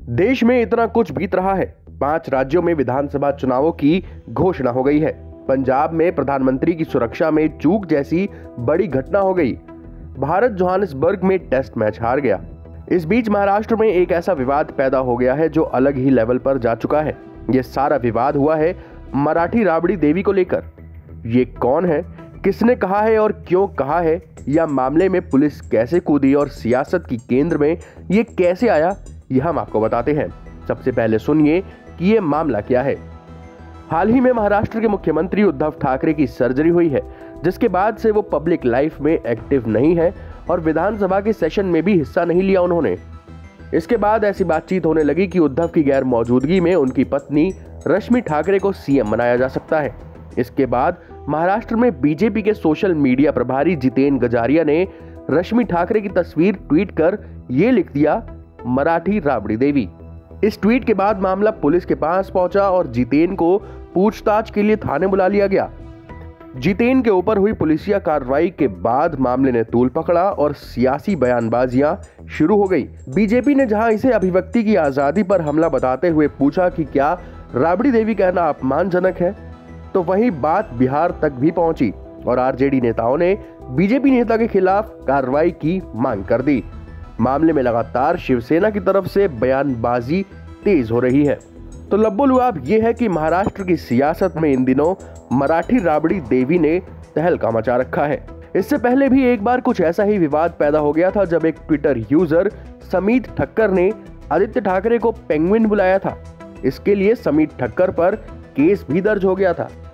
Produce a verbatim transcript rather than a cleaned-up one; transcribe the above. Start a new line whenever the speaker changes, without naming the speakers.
देश में इतना कुछ बीत रहा है। पांच राज्यों में विधानसभा चुनावों की घोषणा हो गई है। पंजाब में प्रधानमंत्री की सुरक्षा में चूक जैसी बड़ी घटना हो गई। भारत जोहानिसबर्ग में टेस्ट मैच हार गया। इस बीच महाराष्ट्र में एक ऐसा विवाद पैदा हो गया है जो अलग ही लेवल पर जा चुका है। यह सारा विवाद हुआ है मराठी राबड़ी देवी को लेकर। ये कौन है, किसने कहा है और क्यों कहा है, या मामले में पुलिस कैसे कूदी और सियासत की केंद्र में ये कैसे आया, यह हम आपको बताते हैं। सबसे पहले सुनिए कि ये मामला क्या है। हाल ही में महाराष्ट्र के मुख्यमंत्री उद्धव ठाकरे की सर्जरी हुई है, जिसके बाद से वो पब्लिक लाइफ में एक्टिव नहीं है और विधानसभा के सेशन में भी हिस्सा नहीं लिया उन्होंने। इसके बाद ऐसी बातचीत होने लगी कि उद्धव की गैर मौजूदगी में उनकी पत्नी रश्मि ठाकरे को सीएम बनाया जा सकता है। इसके बाद महाराष्ट्र में बीजेपी के सोशल मीडिया प्रभारी जितेन गजारिया ने रश्मि ठाकरे की तस्वीर ट्वीट कर ये लिख दिया, मराठी राबड़ी देवी। इस ट्वीट के बाद मामला पुलिस के पास पहुंचा और जितेन को पूछताछ के लिए थाने बुला लिया गया। जितेन के ऊपर हुई पुलिसिया कार्रवाई के बाद मामले ने तूल पकड़ा और सियासी बयानबाजियां शुरू हो गई। बीजेपी ने जहां इसे अभिव्यक्ति की आजादी पर हमला बताते हुए पूछा कि क्या राबड़ी देवी कहना अपमानजनक है, तो वहीं बात बिहार तक भी पहुंची और आरजेडी नेताओं ने बीजेपी नेता के खिलाफ कार्रवाई की मांग कर दी। मामले में लगातार शिवसेना की तरफ से बयानबाजी तेज हो रही है। तो लब्बो लुआब ये है कि महाराष्ट्र की सियासत में इन दिनों मराठी राबड़ी देवी ने तहलका मचा रखा है। इससे पहले भी एक बार कुछ ऐसा ही विवाद पैदा हो गया था जब एक ट्विटर यूजर समीत ठक्कर ने आदित्य ठाकरे को पेंगुइन बुलाया था। इसके लिए समीत ठक्कर पर केस भी दर्ज हो गया था।